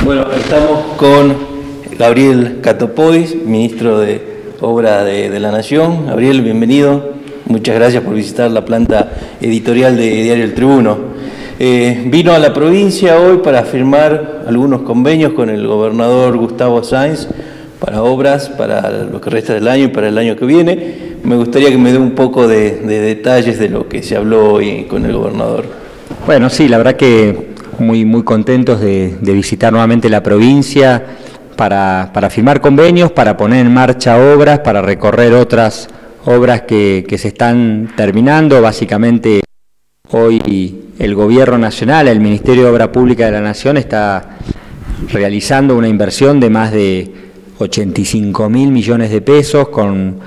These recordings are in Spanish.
Bueno, estamos con Gabriel Catopois, ministro de Obra de la Nación. Gabriel, bienvenido. Muchas gracias por visitar la planta editorial de Diario El Tribuno. Vino a la provincia hoy para firmar algunos convenios con el gobernador Gustavo Sáenz para obras para lo que resta del año y para el año que viene. Me gustaría que me dé un poco de detalles de lo que se habló hoy con el gobernador. Bueno, sí, la verdad que muy contentos de visitar nuevamente la provincia para firmar convenios, para poner en marcha obras, para recorrer otras obras que se están terminando. Básicamente hoy el Gobierno Nacional, el Ministerio de Obra Pública de la Nación está realizando una inversión de más de 85.000 millones de pesos con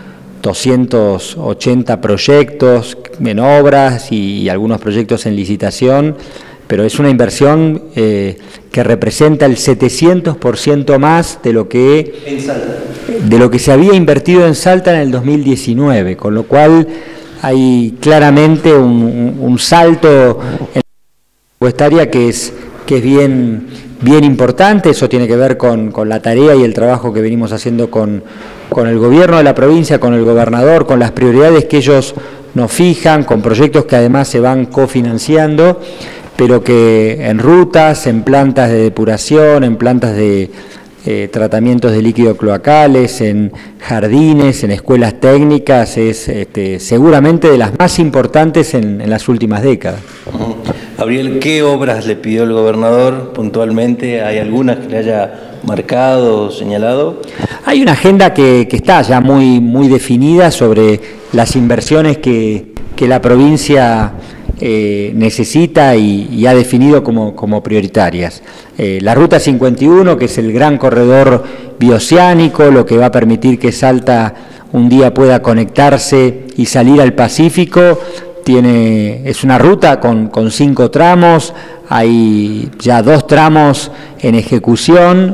280 proyectos en obras y algunos proyectos en licitación, pero es una inversión que representa el 700% más de lo que se había invertido en Salta en el 2019, con lo cual hay claramente un salto en la presupuestaria que es bien importante. Eso tiene que ver con la tarea y el trabajo que venimos haciendo con el gobierno de la provincia, con el gobernador, con las prioridades que ellos nos fijan, con proyectos que además se van cofinanciando, pero que en rutas, en plantas de depuración, en plantas de tratamientos de líquidos cloacales, en jardines, en escuelas técnicas, es seguramente de las más importantes en las últimas décadas. Gabriel, ¿qué obras le pidió el gobernador puntualmente? ¿Hay algunas que le haya marcado o señalado? Hay una agenda que está ya muy definida sobre las inversiones que la provincia necesita y ha definido como prioritarias. La Ruta 51, que es el gran corredor bioceánico, lo que va a permitir que Salta un día pueda conectarse y salir al Pacífico. Es una ruta con 5 tramos, hay ya 2 tramos en ejecución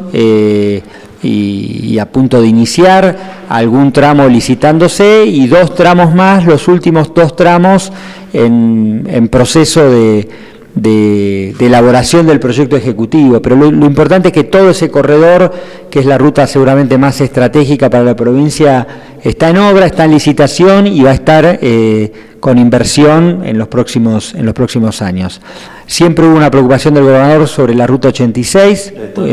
y a punto de iniciar, algún tramo licitándose y 2 tramos más, los últimos 2 tramos en proceso de elaboración del proyecto ejecutivo. Pero lo importante es que todo ese corredor, que es la ruta seguramente más estratégica para la provincia, está en obra, está en licitación y va a estar con inversión en los próximos años. Siempre hubo una preocupación del gobernador sobre la Ruta 86,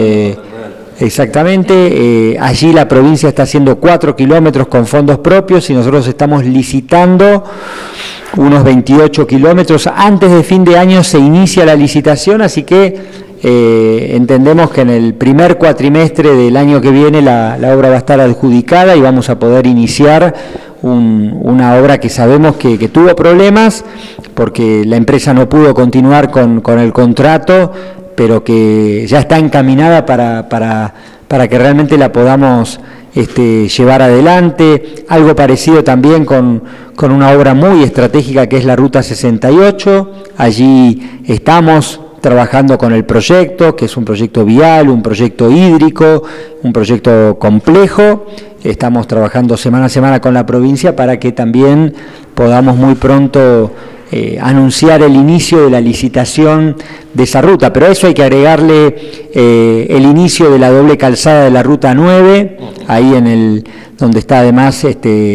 exactamente, allí la provincia está haciendo 4 kilómetros con fondos propios y nosotros estamos licitando unos 28 kilómetros. Antes de fin de año se inicia la licitación, así que entendemos que en el primer cuatrimestre del año que viene la obra va a estar adjudicada y vamos a poder iniciar una obra que sabemos que tuvo problemas porque la empresa no pudo continuar con el contrato, pero que ya está encaminada para que realmente la podamos llevar adelante. Algo parecido también con una obra muy estratégica que es la Ruta 68. Allí estamos trabajando con el proyecto, que es un proyecto vial, un proyecto hídrico, un proyecto complejo. Estamos trabajando semana a semana con la provincia para que también podamos muy pronto anunciar el inicio de la licitación de esa ruta, pero a eso hay que agregarle el inicio de la doble calzada de la Ruta 9, ahí donde está además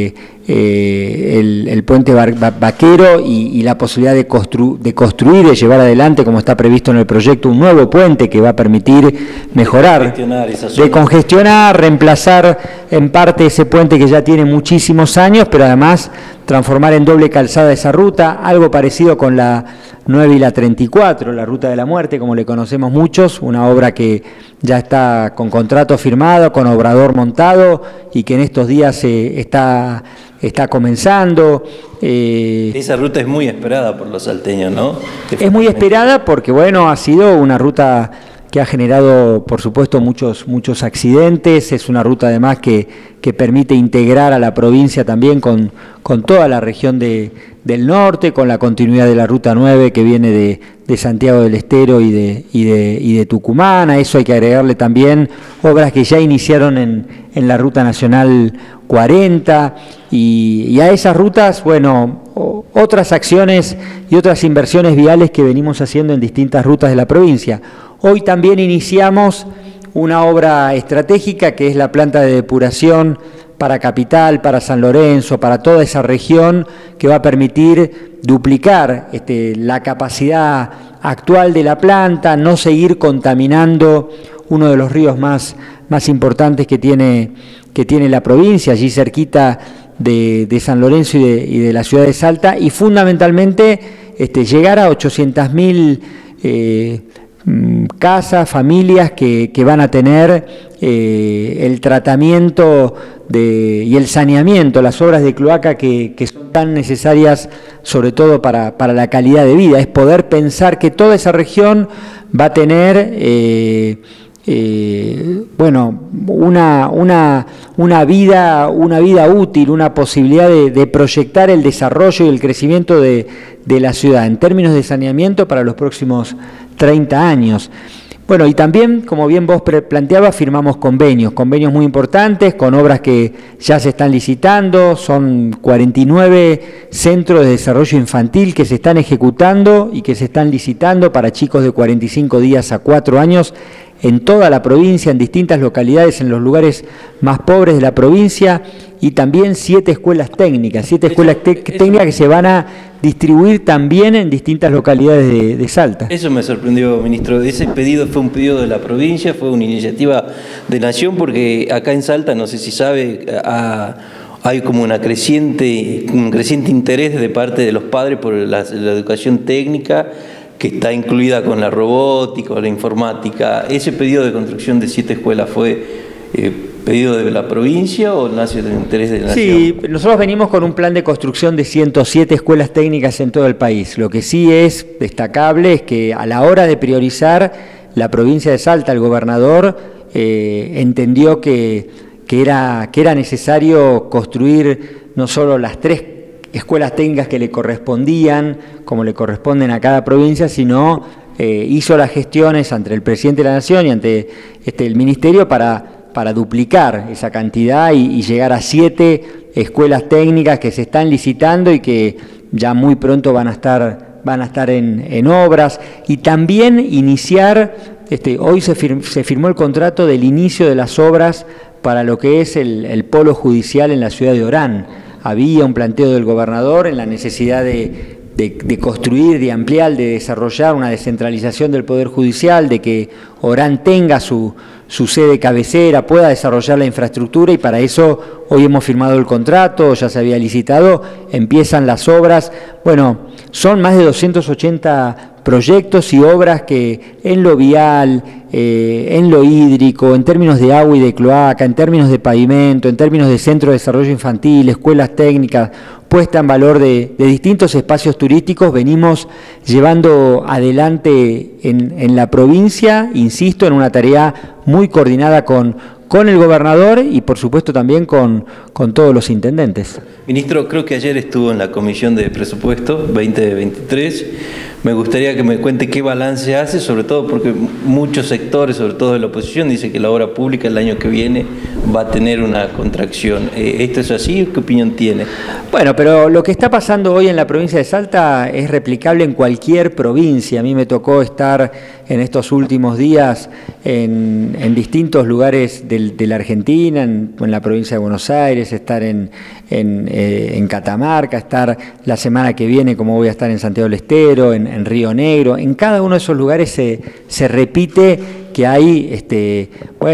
el puente Vaquero y la posibilidad de construir y llevar adelante, como está previsto en el proyecto, un nuevo puente que va a permitir mejorar, descongestionar, reemplazar en parte ese puente que ya tiene muchísimos años, pero además transformar en doble calzada esa ruta, algo parecido con la 9 y la 34, la Ruta de la Muerte, como le conocemos muchos, una obra que ya está con contrato firmado, con obrador montado y que en estos días está comenzando. Esa ruta es muy esperada por los salteños, ¿no? Es muy esperada porque, bueno, ha sido una ruta que ha generado, por supuesto, muchos accidentes. Es una ruta además que permite integrar a la provincia también con toda la región del norte, con la continuidad de la Ruta 9 que viene de Santiago del Estero y de Tucumán. A eso hay que agregarle también obras que ya iniciaron en la Ruta Nacional 40 y a esas rutas, bueno, otras acciones y otras inversiones viales que venimos haciendo en distintas rutas de la provincia. Hoy también iniciamos una obra estratégica que es la planta de depuración para Capital, para San Lorenzo, para toda esa región, que va a permitir duplicar la capacidad actual de la planta, no seguir contaminando uno de los ríos más importantes que tiene la provincia, allí cerquita de San Lorenzo y de la ciudad de Salta, y fundamentalmente llegar a 800.000 casas, familias que van a tener el tratamiento y el saneamiento, las obras de cloaca que son tan necesarias, sobre todo para la calidad de vida. Es poder pensar que toda esa región va a tener una vida útil, una posibilidad de proyectar el desarrollo y el crecimiento de la ciudad en términos de saneamiento para los próximos 30 años. Bueno, y también, como bien vos planteabas, firmamos convenios muy importantes con obras que ya se están licitando. Son 49 centros de desarrollo infantil que se están ejecutando y que se están licitando para chicos de 45 días a 4 años en toda la provincia, en distintas localidades, en los lugares más pobres de la provincia, y también 7 escuelas técnicas, técnicas que se van a distribuir también en distintas localidades de Salta. Eso me sorprendió, ministro. Ese pedido fue un pedido de la provincia, fue una iniciativa de Nación, porque acá en Salta, no sé si sabe, hay como un creciente interés de parte de los padres por la educación técnica, que está incluida con la robótica o la informática. ¿Ese pedido de construcción de 7 escuelas fue pedido de la provincia o nació del interés de la Nación? Sí, nosotros venimos con un plan de construcción de 107 escuelas técnicas en todo el país. Lo que sí es destacable es que a la hora de priorizar, la provincia de Salta, el gobernador, entendió que era necesario construir no solo las 3 escuelas técnicas que le correspondían, como le corresponden a cada provincia, sino hizo las gestiones ante el presidente de la Nación y ante el Ministerio para duplicar esa cantidad y llegar a 7 escuelas técnicas que se están licitando y que ya muy pronto van a estar en obras. Y también iniciar, hoy se firmó el contrato del inicio de las obras para lo que es el polo judicial en la ciudad de Orán. Había un planteo del gobernador en la necesidad de construir, de ampliar, de desarrollar una descentralización del Poder Judicial, de que Orán tenga su sede cabecera, pueda desarrollar la infraestructura, y para eso hoy hemos firmado el contrato, ya se había licitado, empiezan las obras. Bueno, son más de 280 proyectos y obras que en lo vial, en lo hídrico, en términos de agua y de cloaca, en términos de pavimento, en términos de centro de desarrollo infantil, escuelas técnicas, puesta en valor de distintos espacios turísticos, venimos llevando adelante en la provincia, insisto, en una tarea muy coordinada con el gobernador y por supuesto también con todos los intendentes. Ministro, creo que ayer estuvo en la Comisión de Presupuesto 2023. Me gustaría que me cuente qué balance hace, sobre todo porque muchos sectores, sobre todo de la oposición, dicen que la obra pública el año que viene va a tener una contracción. ¿Esto es así? ¿Qué opinión tiene? Bueno, pero lo que está pasando hoy en la provincia de Salta es replicable en cualquier provincia. A mí me tocó estar en estos últimos días en distintos lugares de la Argentina, en la provincia de Buenos Aires, estar en Catamarca, estar la semana que viene, como voy a estar en Santiago del Estero, en Río Negro. En cada uno de esos lugares se repite que hay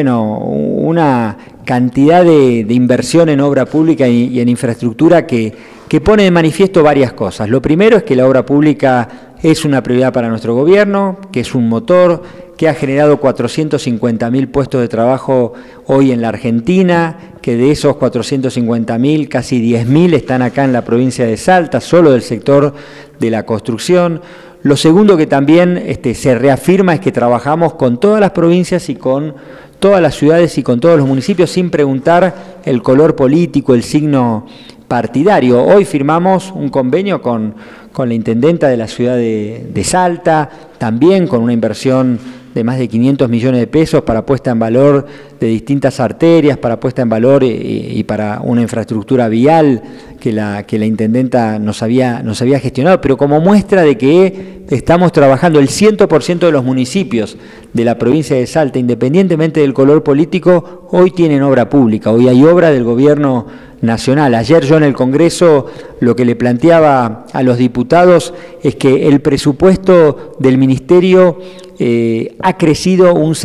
una cantidad de inversión en obra pública y en infraestructura que pone de manifiesto varias cosas. Lo primero es que la obra pública es una prioridad para nuestro gobierno, que es un motor, que ha generado 450.000 puestos de trabajo hoy en la Argentina, que de esos 450.000, casi 10.000 están acá en la provincia de Salta, solo del sector de la construcción. Lo segundo que también se reafirma es que trabajamos con todas las provincias y con todas las ciudades y con todos los municipios sin preguntar el color político, el signo partidario. Hoy firmamos un convenio con la intendenta de la ciudad de Salta, también con una inversión de más de 500 millones de pesos para puesta en valor de distintas arterias, para puesta en valor y para una infraestructura vial la intendenta nos había gestionado, pero como muestra de que estamos trabajando el 100% de los municipios de la provincia de Salta, independientemente del color político, hoy tienen obra pública, hoy hay obra del gobierno nacional. Ayer yo en el Congreso lo que le planteaba a los diputados es que el presupuesto del Ministerio ha crecido un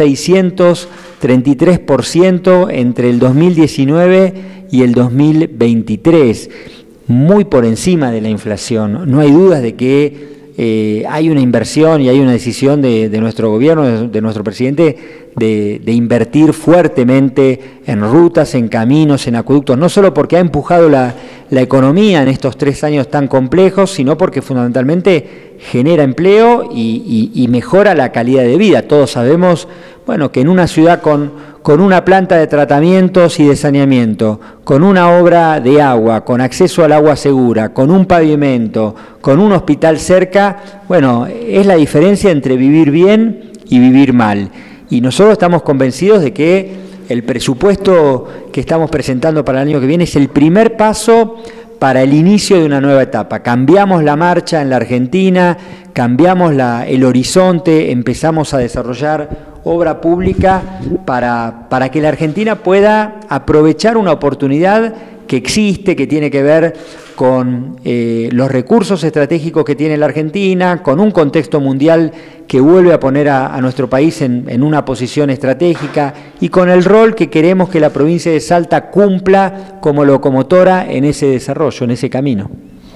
633% entre el 2019 y el 2023, muy por encima de la inflación. No hay dudas de que hay una inversión y hay una decisión de nuestro gobierno, de nuestro presidente, de invertir fuertemente en rutas, en caminos, en acueductos, no solo porque ha empujado la economía en estos 3 años tan complejos, sino porque fundamentalmente genera empleo y mejora la calidad de vida. Todos sabemos, bueno, que en una ciudad con una planta de tratamientos y de saneamiento, con una obra de agua, con acceso al agua segura, con un pavimento, con un hospital cerca, bueno, es la diferencia entre vivir bien y vivir mal. Y nosotros estamos convencidos de que el presupuesto que estamos presentando para el año que viene es el primer paso para el inicio de una nueva etapa. Cambiamos la marcha en la Argentina, cambiamos el horizonte, empezamos a desarrollar obra pública para que la Argentina pueda aprovechar una oportunidad que existe, que tiene que ver con los recursos estratégicos que tiene la Argentina, con un contexto mundial que vuelve a poner a nuestro país en una posición estratégica y con el rol que queremos que la provincia de Salta cumpla como locomotora en ese desarrollo, en ese camino.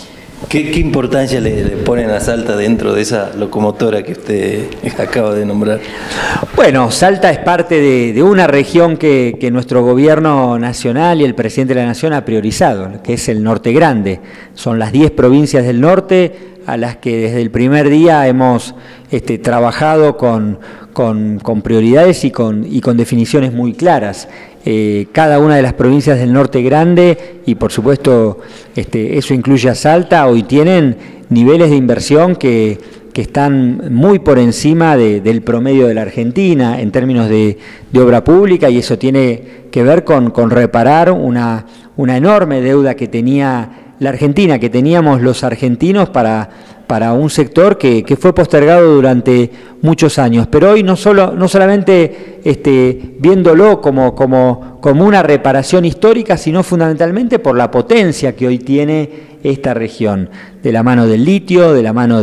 ¿Qué importancia le ponen a Salta dentro de esa locomotora que usted acaba de nombrar? Bueno, Salta es parte de una región que nuestro gobierno nacional y el presidente de la Nación ha priorizado, que es el Norte Grande. Son las 10 provincias del norte a las que desde el primer día hemos trabajado con prioridades y con definiciones muy claras. Cada una de las provincias del Norte Grande, y por supuesto eso incluye a Salta, hoy tienen niveles de inversión que están muy por encima del promedio de la Argentina en términos de obra pública, y eso tiene que ver con reparar una enorme deuda que tenía la Argentina, que teníamos los argentinos para un sector que fue postergado durante muchos años. Pero hoy no solamente viéndolo como una reparación histórica, sino fundamentalmente por la potencia que hoy tiene esta región, de la mano del litio, de la mano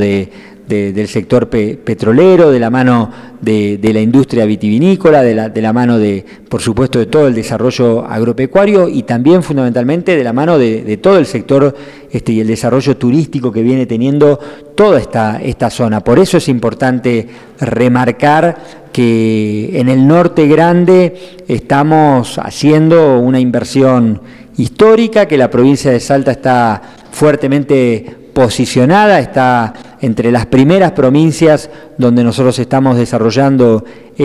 del sector petrolero, de la mano de la industria vitivinícola, de la mano por supuesto, de todo el desarrollo agropecuario y también fundamentalmente de la mano de todo el sector y el desarrollo turístico que viene teniendo toda esta zona. Por eso es importante remarcar que en el Norte Grande estamos haciendo una inversión histórica, que la provincia de Salta está fuertemente posicionada, está entre las primeras provincias donde nosotros estamos desarrollando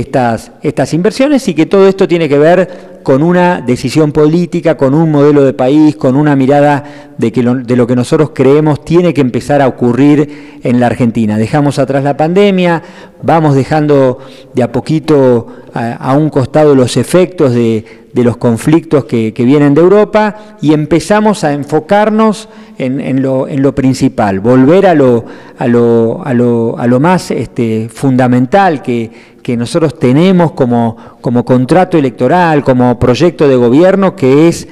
estas inversiones, y que todo esto tiene que ver con una decisión política, con un modelo de país, con una mirada de lo que nosotros creemos tiene que empezar a ocurrir en la Argentina. Dejamos atrás la pandemia, vamos dejando de a poquito a un costado los efectos de los conflictos que vienen de Europa, y empezamos a enfocarnos en lo principal, volver a lo más fundamental que nosotros tenemos como contrato electoral, como proyecto de gobierno, que es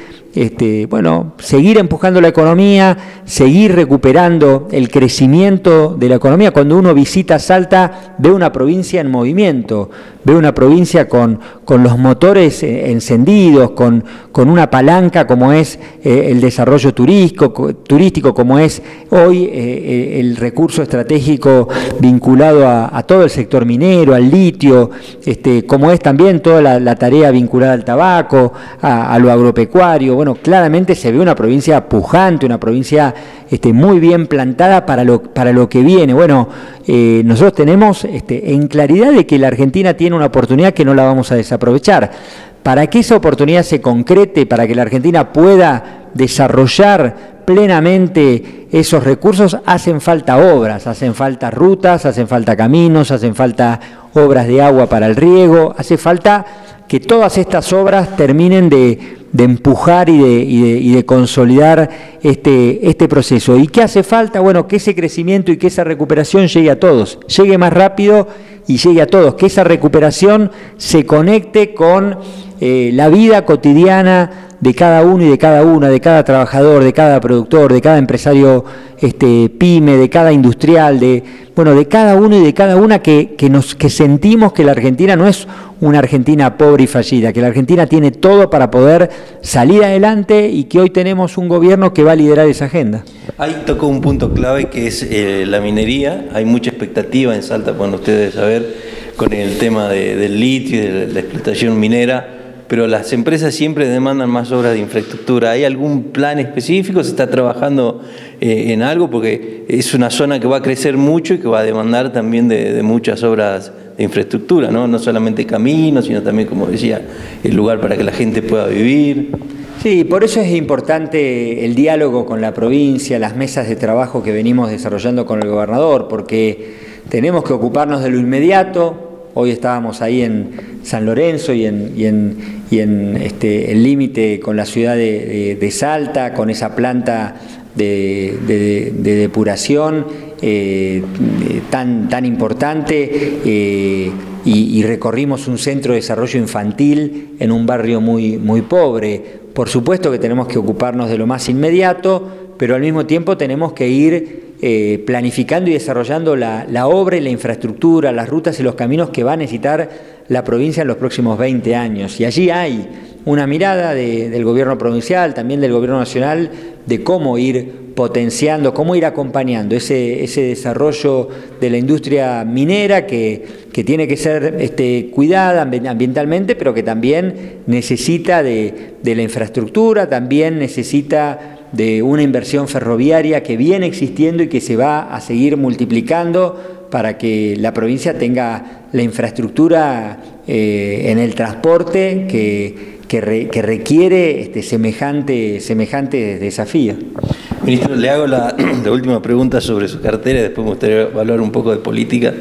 seguir empujando la economía, seguir recuperando el crecimiento de la economía. Cuando uno visita Salta, ve una provincia en movimiento, ve una provincia con los motores encendidos, con una palanca como es el desarrollo turístico, como es hoy el recurso estratégico vinculado a todo el sector minero, al litio, como es también toda la tarea vinculada al tabaco, a lo agropecuario. Bueno, claramente se ve una provincia pujante, una provincia muy bien plantada para lo que viene. Bueno, nosotros tenemos en claridad de que la Argentina tiene una oportunidad que no la vamos a desaprovechar. Para que esa oportunidad se concrete, para que la Argentina pueda desarrollar plenamente esos recursos, hacen falta obras, hacen falta rutas, hacen falta caminos, hacen falta obras de agua para el riego, hace falta que todas estas obras terminen de empujar y de consolidar este proceso. ¿Y qué hace falta? Bueno, que ese crecimiento y que esa recuperación llegue a todos, llegue más rápido y llegue a todos, que esa recuperación se conecte con la vida cotidiana de cada uno y de cada una, de cada trabajador, de cada productor, de cada empresario pyme, de cada industrial, de cada uno y de cada una que sentimos que la Argentina no es una Argentina pobre y fallida, que la Argentina tiene todo para poder salir adelante y que hoy tenemos un gobierno que va a liderar esa agenda. Ahí tocó un punto clave que es la minería. Hay mucha expectativa en Salta, bueno, ustedes saber, con el tema del litio y de la explotación minera, pero las empresas siempre demandan más obras de infraestructura. ¿Hay algún plan específico? ¿Se está trabajando en algo? Porque es una zona que va a crecer mucho y que va a demandar también de muchas obras de infraestructura, ¿no? No solamente caminos, sino también, como decía, el lugar para que la gente pueda vivir. Sí, por eso es importante el diálogo con la provincia, las mesas de trabajo que venimos desarrollando con el gobernador, porque tenemos que ocuparnos de lo inmediato. Hoy estábamos ahí en San Lorenzo y en el límite con la ciudad de Salta, con esa planta de depuración tan importante, y recorrimos un centro de desarrollo infantil en un barrio muy pobre. Por supuesto que tenemos que ocuparnos de lo más inmediato, pero al mismo tiempo tenemos que ir planificando y desarrollando la obra y la infraestructura, las rutas y los caminos que va a necesitar la provincia en los próximos 20 años. Y allí hay una mirada del gobierno provincial, también del gobierno nacional, de cómo ir potenciando, cómo ir acompañando ese desarrollo de la industria minera que tiene que ser cuidada ambientalmente, pero que también necesita de la infraestructura, también necesita de una inversión ferroviaria que viene existiendo y que se va a seguir multiplicando para que la provincia tenga la infraestructura en el transporte que requiere semejante desafío. Ministro, le hago la última pregunta sobre su cartera y después me gustaría hablar un poco de política.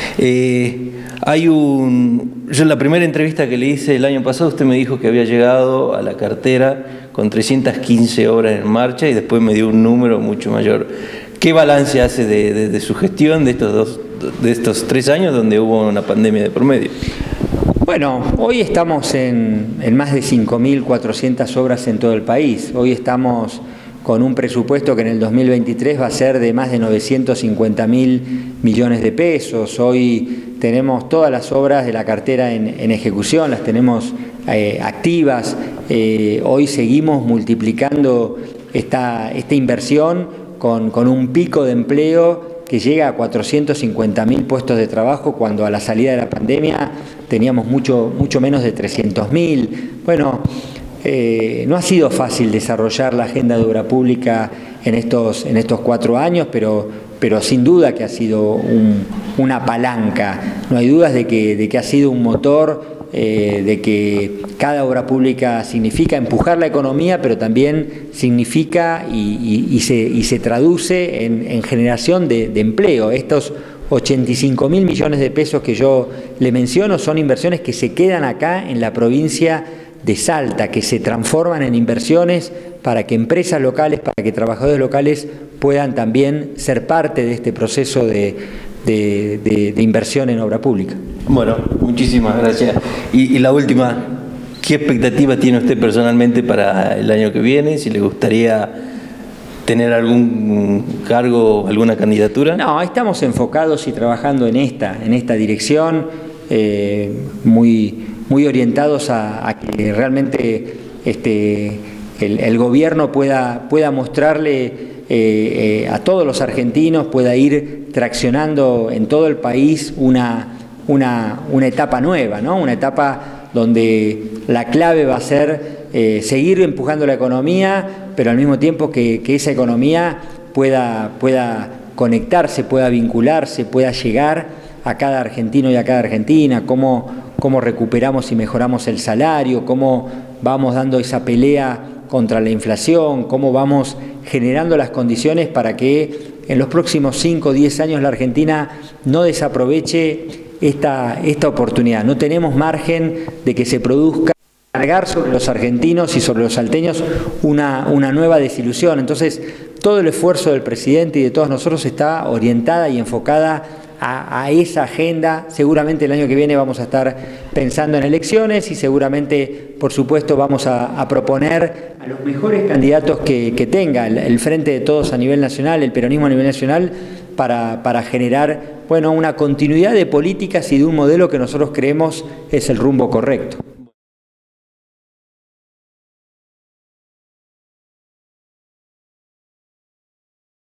Yo en la primera entrevista que le hice el año pasado, usted me dijo que había llegado a la cartera con 315 obras en marcha y después me dio un número mucho mayor. ¿Qué balance hace de su gestión de estos 3 años donde hubo una pandemia de por medio? Bueno, hoy estamos en más de 5.400 obras en todo el país. Hoy estamos con un presupuesto que en el 2023 va a ser de más de 950.000 millones de pesos. Hoy tenemos todas las obras de la cartera en ejecución, las tenemos activas. Hoy seguimos multiplicando esta inversión con un pico de empleo que llega a 450.000 puestos de trabajo, cuando a la salida de la pandemia teníamos mucho menos de 300.000. Bueno, no ha sido fácil desarrollar la agenda de obra pública en estos 4 años, pero sin duda que ha sido una palanca. No hay dudas de que ha sido un motor, de que cada obra pública significa empujar la economía, pero también significa y se traduce en generación de empleo. Estos 85.000 millones de pesos que yo le menciono son inversiones que se quedan acá en la provincia de Salta, que se transforman en inversiones para que empresas locales, para que trabajadores locales puedan también ser parte de este proceso de inversión en obra pública. Bueno, muchísimas gracias. Y la última, ¿qué expectativa tiene usted personalmente para el año que viene? Si le gustaría tener algún cargo, alguna candidatura. No, estamos enfocados y trabajando en esta dirección, muy orientados a que realmente el gobierno pueda mostrarle a todos los argentinos, pueda ir traccionando en todo el país una etapa nueva, ¿no? Una etapa donde la clave va a ser seguir empujando la economía, pero al mismo tiempo que esa economía pueda conectarse, pueda vincularse, pueda llegar a cada argentino y a cada argentina, cómo recuperamos y mejoramos el salario, cómo vamos dando esa pelea contra la inflación, cómo vamos generando las condiciones para que en los próximos 5 o 10 años la Argentina no desaproveche esta oportunidad. No tenemos margen de que se produzca cargar sobre los argentinos y sobre los salteños una nueva desilusión. Entonces, todo el esfuerzo del presidente y de todos nosotros está orientada y enfocada a esa agenda. Seguramente el año que viene vamos a estar pensando en elecciones y seguramente, por supuesto, vamos a proponer a los mejores candidatos que tenga el Frente de Todos a nivel nacional, el peronismo a nivel nacional, para generar, bueno, una continuidad de políticas y de un modelo que nosotros creemos es el rumbo correcto.